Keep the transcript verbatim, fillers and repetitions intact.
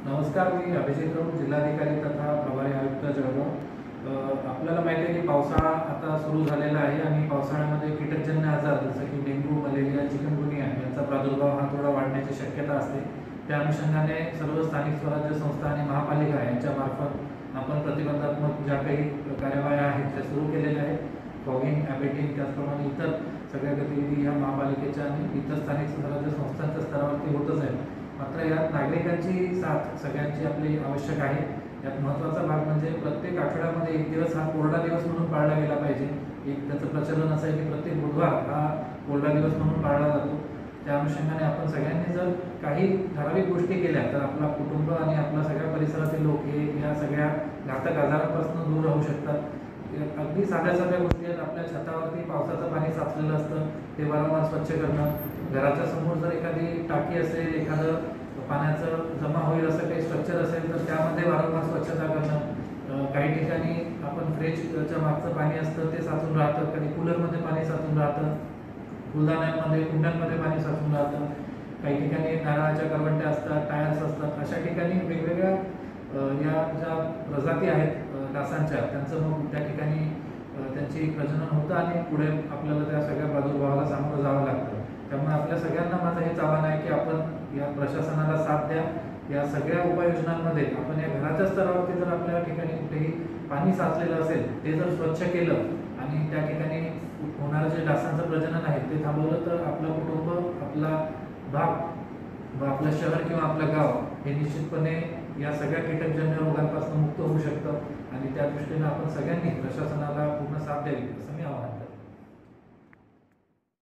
नमस्कार, मी अभिजित राऊत, जिल्हाधिकारी तथा प्रभारी आयुक्त जळगाव. अ, आपल्याला माहिती आहे की पावसाळा आता सुरू झालेला आहे आणि पावसाळ्यामध्ये कीटकजन्य आजार जसं की डेंग्यू, मलेरिया, चिकनगुनिया यांचा प्रादुर्भाव हा थोडा वाढण्याची शक्यता असते. त्या अनुषंगाने सर्व स्थानिक स्वराज्य संस्था आणि महापालिका यांच्यामार्फत आपण प्रतिबंधात्मक ज्या काही कार्यवाही आहेत त्या सुरू केलेल्या आहेत. फॉगिंग, ॲबेटिंग, त्याचप्रमाणे इतर सगळ्या गतिविधी ह्या महापालिकेच्या आणि इतर स्थानिक स्वराज्य संस्थांच्या स्तरावरती होतच आहे. मात्र यात नागरिकांची साथ सगळ्यांची आपली आवश्यक आहे. यात महत्त्वाचा भाग म्हणजे प्रत्येक आठवड्यामध्ये एक दिवस हा कोरडा दिवस म्हणून पाळला गेला पाहिजे. एक त्याचं प्रचलन असं आहे की प्रत्येक बुधवार हा कोरडा दिवस म्हणून पाळला जातो. त्या अनुषंगाने आपण सगळ्यांनी जर काही ठराविक गोष्टी केल्या तर आपला कुटुंब आणि आपला सगळ्या परिसरातील लोक हे या सगळ्या घातक आजारांपासून दूर राहू शकतात. अगदी साध्या साध्या गोष्टी आहेत. आपल्या छतावरती पावसाचं पाणी साचलेलं असतं, ते वारंवार स्वच्छ करणं. घराच्या समोर जर एखादी टाकी असेल, एखादं पाण्याचं जमा होईल असं काही स्ट्रक्चर असेल तर त्यामध्ये वारंवार स्वच्छता करणं. काही ठिकाणी आपण फ्रीजच्या मागचं पाणी असतं ते साचून राहतं, कधी कूलरमध्ये पाणी साचून राहतं, फुलदाण्यांमध्ये, कुंड्यांमध्ये पाणी साचून राहतं. काही ठिकाणी नारळाच्या करवंट्या असतात, टायर्स असतात. अशा ठिकाणी वेगवेगळ्या या ज्या प्रजाती आहेत डासांच्या, त्यांचं मग त्या ठिकाणी त्यांची प्रजनन होतं आणि पुढे आपल्याला त्या सगळ्या प्रादुर्भावाला सामोरं जावं लागतं. त्यामुळे आपल्या सगळ्यांना माझं हेच आव्हान आहे की आपण या प्रशासनाला साथ द्या. या सगळ्या उपाययोजनांमध्ये आपण या घराच्या स्तरावरती जर आपल्या ठिकाणी कुठेही पाणी साचलेलं असेल ते जर स्वच्छ केलं आणि त्या ठिकाणी होणारं जे डासांचं प्रजनन आहे ते थांबवलं तर आपलं कुटुंब, आपला भाग व आपलं शहर किंवा आपलं गाव हे निश्चितपणे या सगळ्या कीटकजन्य रोगांपासून मुक्त होऊ शकतं. आणि त्या दृष्टीनं आपण सगळ्यांनी प्रशासनाला पूर्ण साथ द्यावी असं मी आवाहन